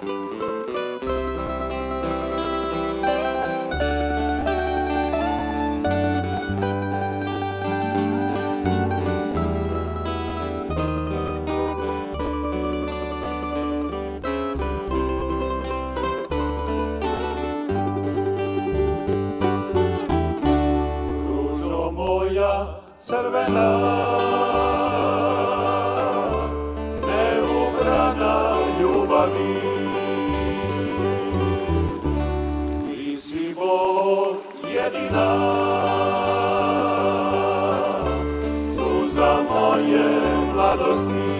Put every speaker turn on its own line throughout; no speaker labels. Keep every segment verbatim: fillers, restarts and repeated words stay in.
Crvena, neubrana ljubavi, ti si Bog jedina, suza moje mladosti.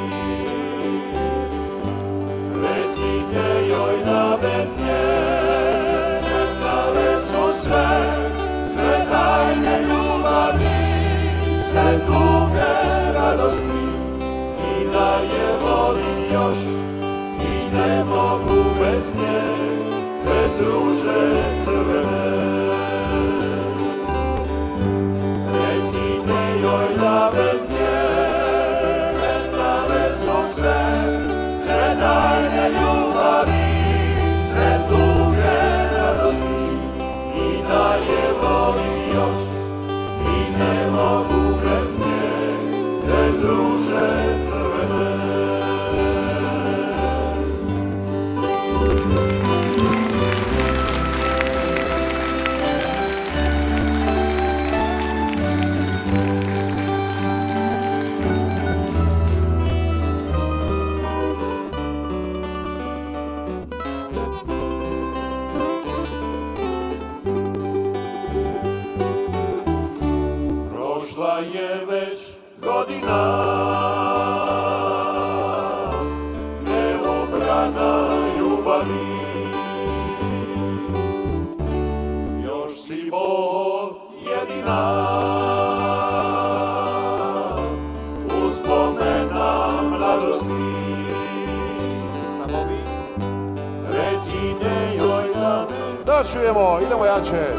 Recite joj da bez nje nestale su sve, sve tajne ljubavi, sve tuge radosti, i da je volim još, i ne mogu bez nje, bez ruže crvene. Recite joj da bez nje nestale su sve, sve tajne ljubavi, sve tuge radosti, i da je volim još, i ne mogu bez nje, bez ruže crvene. Prošla je već godina, neubrana ljubavi, još si Bog jedina, uspomena mladosti. Samo vi recite joj da ne...
Da čujemo, idemo jače.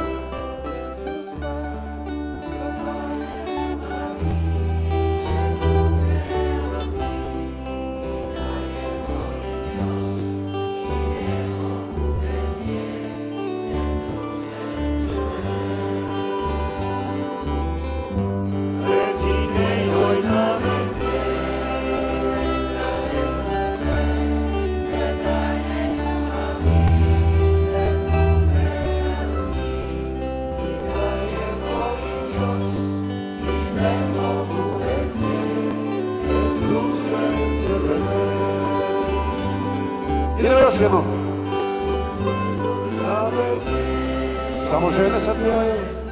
Idemo još jednom. Samo žene sad pjevaju.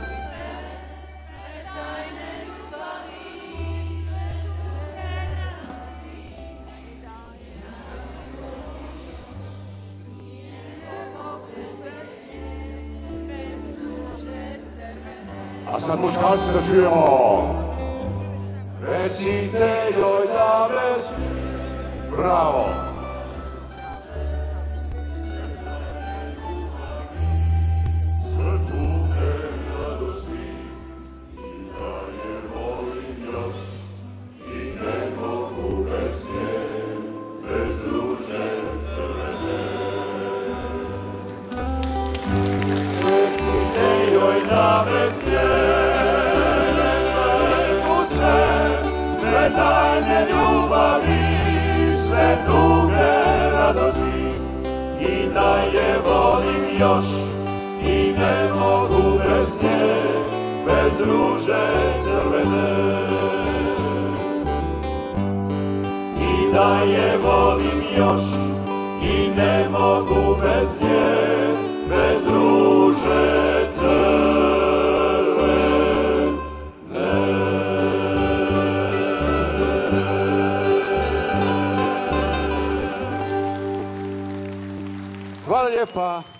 A sad muškarci da čujemo. Recite joj da bez... Bravo! Da bez nje nestale su sve, sve tajne ljubavi, sve tuge radosti, i da je volim još, i ne mogu bez nje, bez ruže crvene. I da je volim još, i ne mogu bez nje, bez ruže crvene. Hvala lijepa.